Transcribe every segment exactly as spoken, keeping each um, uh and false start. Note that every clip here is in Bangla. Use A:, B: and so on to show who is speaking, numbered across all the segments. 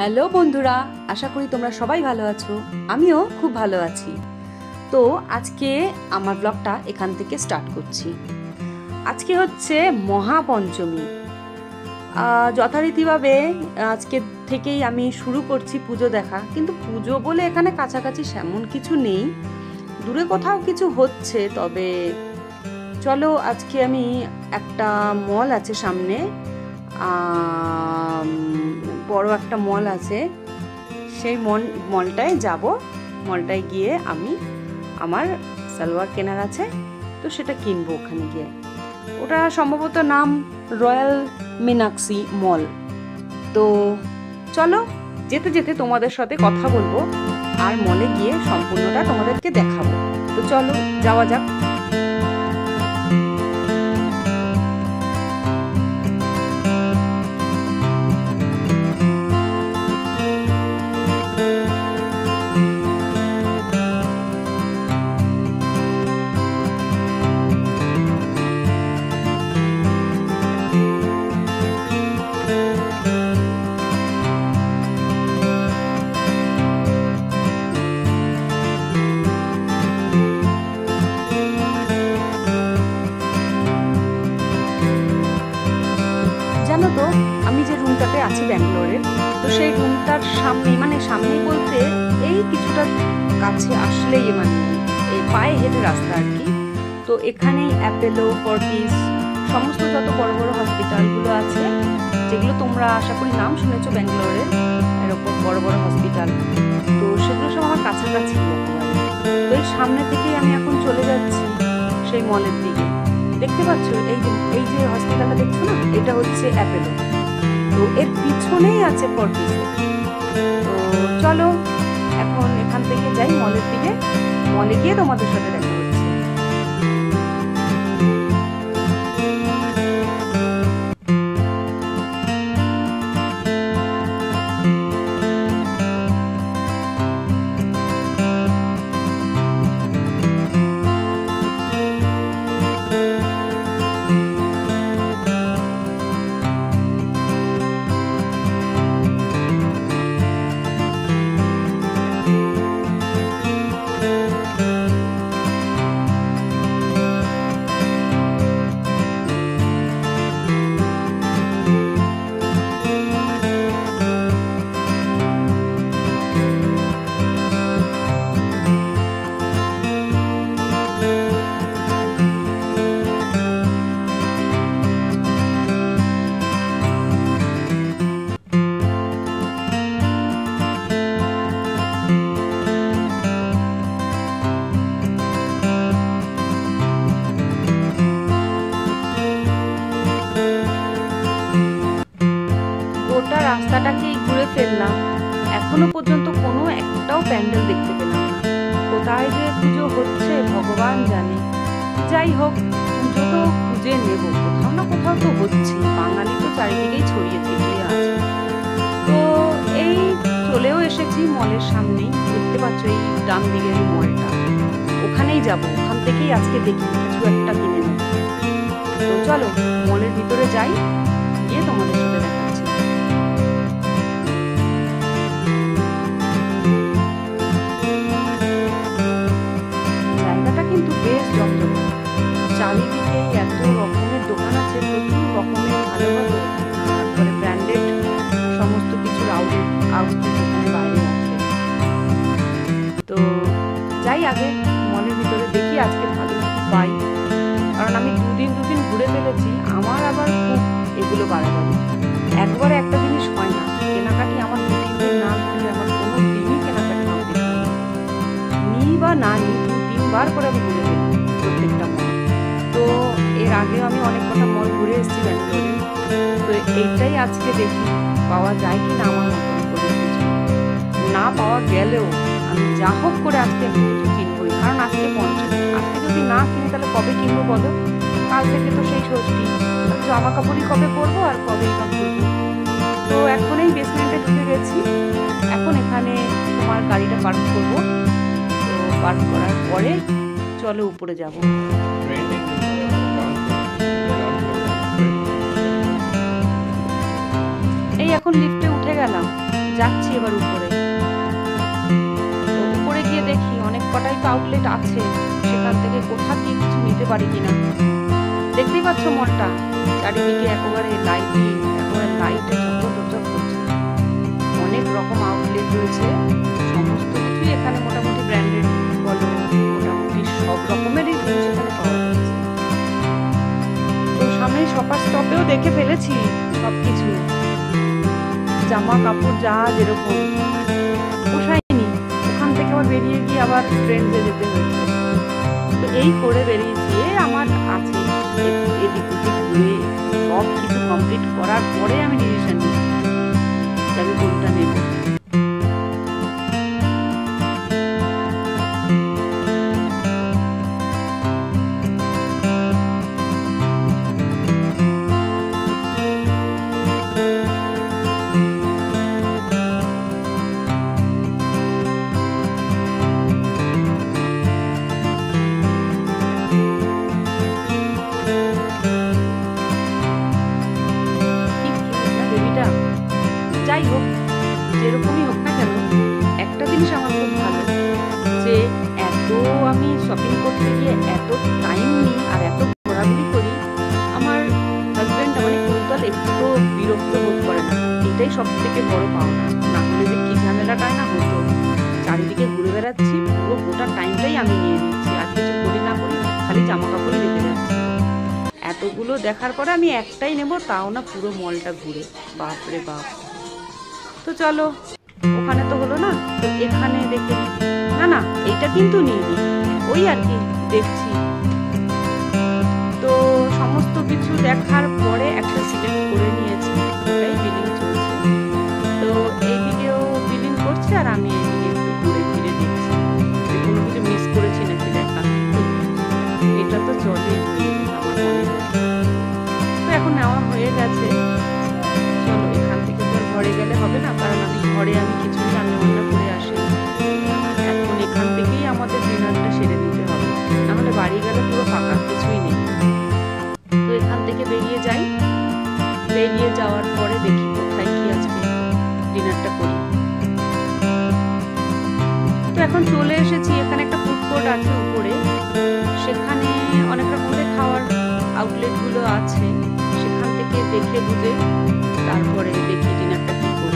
A: হ্যালো বন্ধুরা, আশা করি তোমরা সবাই ভালো আছো। আমিও খুব ভালো আছি। তো আজকে আমার ব্লগটা এখান থেকে স্টার্ট করছি। আজকে হচ্ছে মহাপঞ্চমী। যথারীতিভাবে আজকে থেকেই আমি শুরু করছি পুজো দেখা, কিন্তু পুজো বলে এখানে কাছাকাছি সেমন কিছু নেই, দূরে কোথাও কিছু হচ্ছে। তবে চলো, আজকে আমি একটা মল আছে সামনে, বড় একটা মল আছে, সেই মল মলটায় যাব। মলটায় গিয়ে আমি আমার সালোয়ার কেনার আছে, তো সেটা কিনবো ওখানে গিয়ে। ওটা সম্ভবত নাম রয়্যাল মীনাক্ষী মল। তো চলো, যেতে যেতে তোমাদের সাথে কথা বলবো আর মলে গিয়ে সম্পূর্ণটা তোমাদেরকে দেখাবো। তো চলো যাওয়া যাক। জানো তো, আমি যে রুমটাতে আছি ব্যাঙ্গালোরের, তো সেই রুমটার সামনে, মানে সামনেই বলতে এই কিছুটা কাছে আসলেই, মানে এই পায়ে হেঁটে রাস্তা আর কি। তো এখানেই অ্যাপেলো, ফর্টিস, সমস্ত যত বড় বড় হসপিটালগুলো আছে, যেগুলো তোমরা আশা করি নাম শুনেছো ব্যাঙ্গালোরের, এরকম বড় বড় হসপিটাল, তো সেগুলো সব আমার কাছাকাছি একেবারে। তো এই সামনে থেকেই আমি এখন চলে যাচ্ছি সেই মলের দিকে। দেখতে পাচ্ছ এই যে এই যে হসপিটালটা দেখছো না, এটা হচ্ছে অ্যাপেলো, তো এর পিছনেই আছে ফর্টিস। তো চলো এখন এখান থেকে যাই মলের দিকে, মলে গিয়ে তোমাদের সাথে দেখা হচ্ছে। রাস্তাটাকেই ঘুরে ফেললাম, এখনো পর্যন্ত কোনো একটাও প্যান্ডেল দেখতে পেলাম না। কোথায় যে পুজো হচ্ছে ভগবান জানে। যাই হোক, পুজো তো খুঁজে নেব, কোথাও না কোথাও তো হচ্ছে, বাঙালি তো চারিদিকেই ছড়িয়ে ছিটিয়ে আছে। তো এই চলেও এসেছি মলের সামনেই, দেখতে পাচ্ছ এই ডান দিকের মলটা, ওখানেই যাব। ওখান থেকেই আজকে দেখি কিছু একটা কিনে নেব। তো চলো মলের ভিতরে যাই, গিয়ে তোমাদের সাথে দেখাচ্ছি। কিন্তু বেশ জমজমাট, চারিদিকে এত রকমের দোকান আছে, প্রচুর রকমের ভালো ভালো, তারপরে ব্র্যান্ডেড সমস্ত কিছুর আউটলেট আউটলেট এখানে বাইরে আছে। তো যাই আগে মলের ভিতরে দেখি আজকে ভালো কি পাই, কারণ আমি দুদিন দুদিন ঘুরে ফেলেছি, আমার আবার খুব এগুলো বাড়াবাড়ি। একবারে একটা জিনিস হয় না, কেনাকাটি আমার দু তিন দিন না ঘুরলে আমার কোনো দিনই কেনাকাটি কমপ্লিট হয় না, নিই বা না নিই বার করে আমি ঘুরে ফেলি প্রত্যেকটা মল। তো এর আগেও আমি অনেক কটা মল ঘুরে এসেছি ব্যাঙ্গালোরে, তো এইটাই আজকে দেখি পাওয়া যায় কি না আমার মতন করে কিছু। না পাওয়া গেলেও আমি যা হোক করে আজকে একটু কিছু কিনবই, কারণ আজকে পঞ্চমী, আজকে যদি না কিনি তাহলে কবে কিনবো বলো? কাল থেকে তো সেই ষষ্ঠী, জামা কাপড়ই কবে পরবো আর কবেই বা করবো। তো এখন এই বেসমেন্টে ঢুকে গেছি, এখন এখানে তোমার গাড়িটা পার্ক করবো। পার্ক করার পরে চলো উপরে যাব। এই এখন লিফটে উঠে গেলাম, যাচ্ছি এবার উপরে। তো উপরে গিয়ে দেখি অনেক কটাই তো আউটলেট আছে, সেখান থেকে কোথা দিয়ে কিছু নিতে পারি কিনা। দেখতেই পাচ্ছ মলটা চারিদিকে একেবারে লাইটিং, একেবারে লাইটে ঝকঝক করছে। অনেক রকম আউটলেট রয়েছে, সমস্ত কিছুই এখানে মোটামুটি ব্র্যান্ডেড বলো, মোটামুটি সব রকমেরই জিনিস এখানে পাওয়া যাচ্ছে। তো সামনে শপার স্টপেও দেখে ফেলেছি সবকিছু, জামা কাপড় যা যেরকম পোষায়নি, ওখান থেকে আবার বেরিয়ে গিয়ে আবার ট্রেন্ডসে যেতে হয়েছে। তো এই করে বেরিয়েছি, আমার আছে এদিক ওদিক ঘুরে সব কিছু কমপ্লিট করার পরে আমি ডিসিশন নিই যে আমি কোনটা নেব। যাই হোক, যেরকমই হোক না কেন, একটা জিনিস আমার খুব ভালো, যে এত আমি শপিং করতে গিয়ে এত টাইম নিই আর এত ঘোরাঘুরি করি, আমার হাজব্যান্ড মানে কুন্তল একটু বিরক্ত বোধ করে না। এটাই সব থেকে বড় পাওনা। না হলে যে কি ঝামেলাটাই না হতো, চারিদিকে ঘুরে বেড়াচ্ছি, পুরো গোটা টাইমটাই আমি নিয়ে নিচ্ছি, আর কিছু করি না করি খালি জামা কাপড়ই রেখে যাচ্ছি। এতগুলো দেখার পরে আমি একটাই নেব, তাও না পুরো মলটা ঘুরে। বাপরে বাপ। তো চলো, ওখানে তো হলো না, তো এখানে দেখে না না এইটা কিন্তু নিইনি, ওই আর কি দেখছি। তো সমস্ত কিছু দেখার পরে একটা সিলেক্ট করে নিয়েছি, ওটাই বিলিং চলছে। তো এইদিকেও বিলিং করছে আর আমি এইদিকে একটু ঘুরে ফিরে দেখছি যে কোনো কিছু মিস করেছি নাকি দেখা। এটা তো চলেই আমার মনে হয়। তো এখন নেওয়া হয়ে গেছে, চলো এখান থেকে তো আর ঘরে গেলে হবে না, কারণ আমি ঘরে আমি কিছুই রান্না বান্না করে আসি। এখন এখান থেকেই আমাদের ডিনারটা সেরে নিতে হবে, নাহলে বাড়ি গেলে পুরো ফাঁকা, কিছুই নেই। তো এখান থেকে বেরিয়ে যাই, বেরিয়ে যাওয়ার পরে দেখি কোথায় কি আজকে ডিনারটা করি। তো এখন চলে এসেছি, এখানে একটা ফুড কোর্ট আছে উপরে, সেখানে অনেক রকমের খাওয়ার আউটলেটগুলো আছে, সেখান থেকে দেখে বুঝে তারপরে দেখি ডিনারটা কি করি।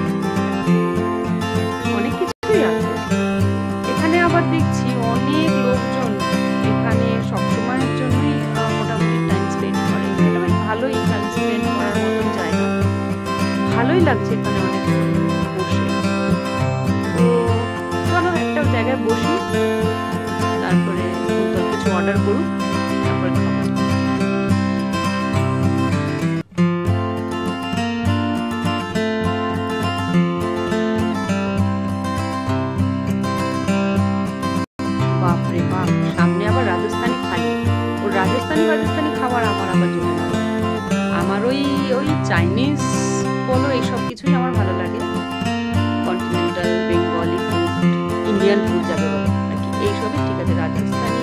A: অনেক কিছুই আছে এখানে, আবার দেখছি অনেক লোকজন এখানে সবসময়ের জন্যই মোটামুটি টাইম স্পেন্ড করে। এটা বেশ ভালোই টাইম স্পেন্ড করার মতন জায়গা, ভালোই লাগছে এখানে অনেক বসে। তো চলো একটা জায়গায় বসি, তারপরে কিছু অর্ডার করুন, তারপরে খাবো। বাপরে বাপ, সামনে আবার রাজস্থানি থালি। ওর রাজস্থানি রাজস্থানি খাবার আমার আবার জমে না। আমার ওই ওই চাইনিজ বলো এইসব কিছুই আমার ভালো লাগে, continental, Bengali food, Indian food যাবে বলো আর কি, এইসবই ঠিক আছে। রাজস্থানি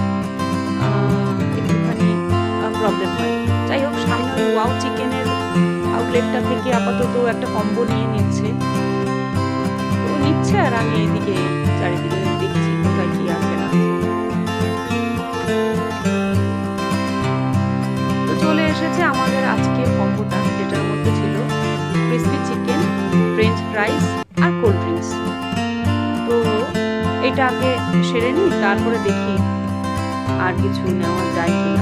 A: একটুখানি প্রবলেম হয়। যাই হোক, সামনে ওই ওয়াও চিকেনের আউটলেটটা থেকে আপাতত একটা কম্বো নিয়ে নিচ্ছে, তো নিচ্ছে আর আমি এইদিকে চারিদিকে দেখছি কোথায় কি আছে না। তো চলে এসেছে আমাদের আজকের কম্বোটা, যেটার মধ্যে ছিল ক্রিসপি চিকেন, ফ্রেঞ্চ ফ্রাইস আর কোল্ড ড্রিঙ্কস। তো এটা আগে সেরে নিই, তারপরে দেখি আর কিছু নেওয়া যায় কিনা।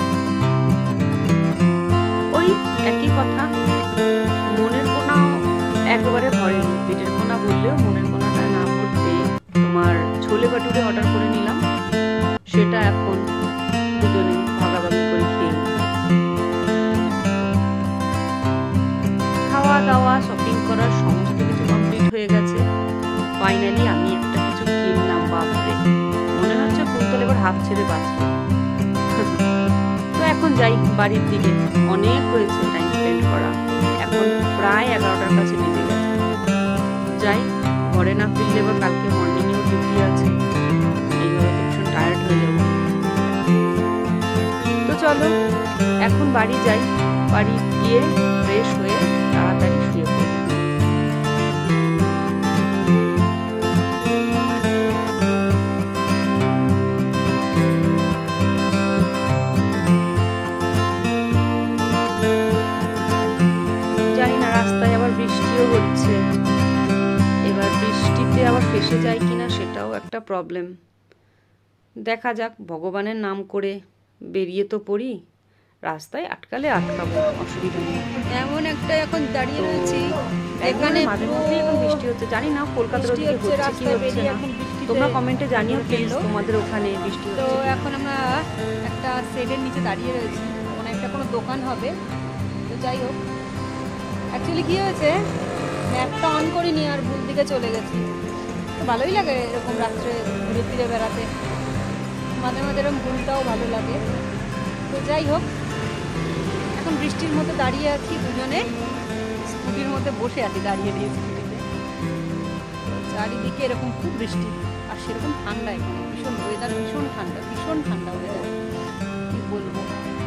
A: ওই একই কথা, মনের কোনা একেবারে ভরেনি, পেটের কোনা বললেও মনের কোনাটা না ভরতে তোমার ছোলে ভাটুরে অর্ডার করে নিলাম, সেটা এখন দুজনে ভাগাভাগি করে খেয়ে নিই। খাওয়া দাওয়া শপিং করার সমস্ত কিছু কমপ্লিট হয়ে গেছে। ফাইনালি আমি একটা কিছু কিনলাম, বাপরে মনে হচ্ছে কুন্তল এবার হাত ছেড়ে বাঁচল। তো এখন যাই বাড়ির দিকে, অনেক হয়েছে টাইম স্পেন্ড করা, এখন প্রায় এগারোটার কাছে বেজে গেছে। যাই, ঘরে না ফিরলে এবার কালকে মর্নিংয়েও ডিউটি আছে, এইভাবে তো ভীষণ টায়ার্ড হয়ে যাব। তো চলো এখন বাড়ি যাই, বাড়ি গিয়ে ফ্রেশ হয়ে তাড়াতাড়ি শুয়ে পড়ব। হচ্ছে। এবার বৃষ্টিতে আবার ফেসে যায় কিনা সেটাও একটা প্রবলেম। দেখা যাক, ভগবানের নাম করে বেরিয়ে তো পড়ি, রাস্তায় আটকালে আটকাবো, অসুবিধা নেই।
B: এমন একটা এখন দাঁড়িয়ে রয়েছি
A: এখানে মাঝে মধ্যেই এখন বৃষ্টি হচ্ছে, জানি না কলকাতার ওদিকে হচ্ছে কি হচ্ছে না, তোমরা কমেন্টে জানিও প্লিজ তোমাদের ওখানে বৃষ্টি
B: তো
A: হচ্ছে।
B: এখন আমরা একটা শেডের নিচে দাঁড়িয়ে রয়েছি, মানে একটা কোনো দোকান হবে। তো যাই হোক, অ্যাকচুয়ালি কী হয়েছে, ম্যাপটা অন করিনি আর ভুল দিকে চলে গেছি। তো ভালোই লাগে এরকম রাত্রে ঘুরে ফিরে বেড়াতে, মাঝে মাঝে এরকম ভুলটাও ভালো লাগে। তো যাই হোক, এখন বৃষ্টির মধ্যে দাঁড়িয়ে আছি, দুজনে স্কুটির মধ্যে বসে আছি দাঁড়িয়ে দিয়ে স্কুটিতে। চারিদিকে এরকম খুব বৃষ্টি আর সেরকম ঠান্ডা, এখানে ভীষণ ওয়েদার, ভীষণ ঠান্ডা, ভীষণ ঠান্ডা ওয়েদার, কি বলবো।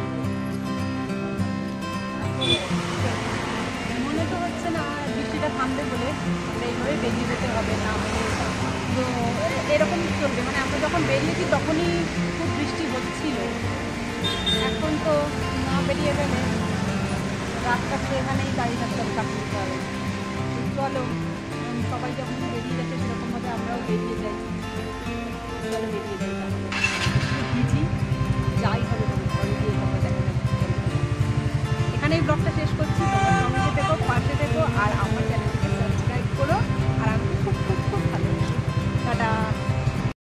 B: মনে তো হচ্ছে না বৃষ্টিটা থামবে বলে, আমরা এইভাবে বেরিয়ে যেতে হবে না, তো এরকম চলবে। মানে আমরা যখন বেরিয়েছি তখনই খুব বৃষ্টি হচ্ছিল, এখন তো না বেরিয়ে গেলে রাতটা তো এখানেই দাঁড়িয়ে থাকতে হবে, কাটতে হবে। চলো, সবাই যখন বেরিয়ে যাচ্ছে সেরকমভাবে আমরাও বেরিয়ে যাই। চলো বেরিয়ে যাই, তাহলে ভিজি যাই হবে, ঘরে গিয়ে তারপর দেখা যাচ্ছে। এখানেই ব্লগটা শেষ